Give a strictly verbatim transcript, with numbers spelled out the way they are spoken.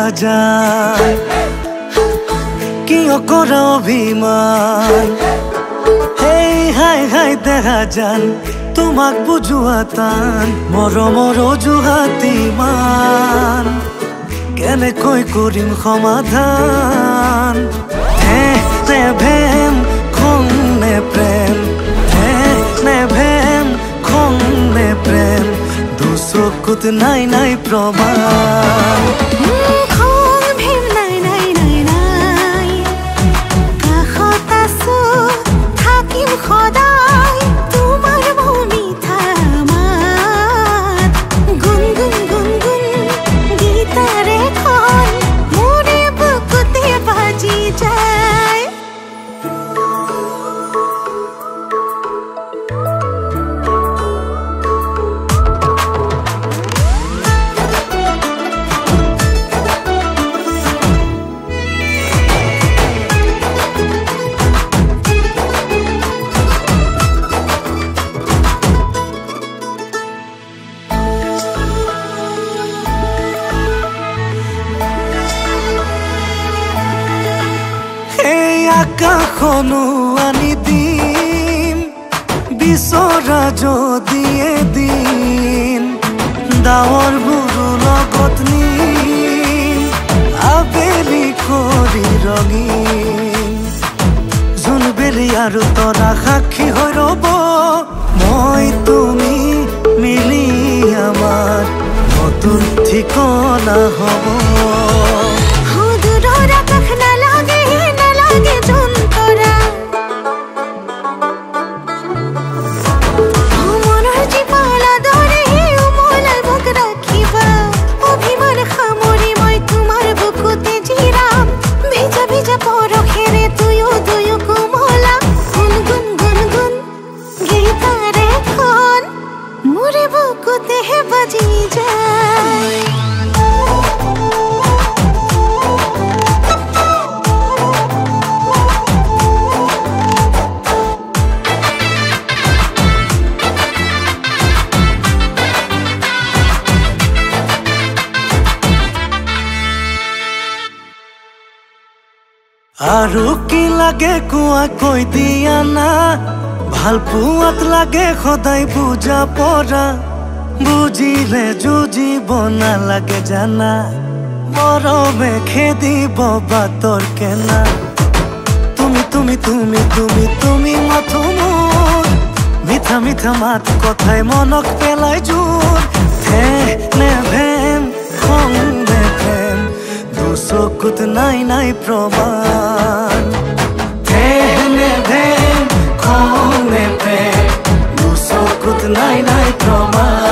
যায় কিয় কৰা অভিমান হেই হাই হাই দেখা যান তোমাক বুজোৱা টান মৰমৰ অজুহাত ইমান কেনেকৈ কৰিম সমাধান হে নে ভেম খং নে প্ৰেম হে নে ভেম খং নে প্ৰেম দুচকুত নাই নাই প্ৰমাণ আকাশনো আনি দিম বিচৰা যদি এদিন ডাৱৰ বোৰো লগত নিম আবেলি কৰি ৰঙীন জোনবেলি আৰু তৰা সাক্ষী হৈ ৰ'ব মই তুমি মিলি আমাৰ নতুন ঠিকনা হ'ব আৰু কি লাগে কোৱা কৈ দিয়া না ভাল পোৱাত লাগে সদায় বুজা পৰা বুজিলে যুঁজিব নালাগে জানা মৰমে খেদিব বাটৰ কেনা তুমি তুমি তুমি তুমি তুমি মাথো মোৰ মিঠা মিঠা মাত কথাই মনক পেলাই জোৰ হে নে ভেম খং নে প্ৰেম দুচকুত নাই নাই প্ৰমাণ হে নে ভেম খং নে প্ৰেম দুচকুত নাই নাই প্ৰমাণ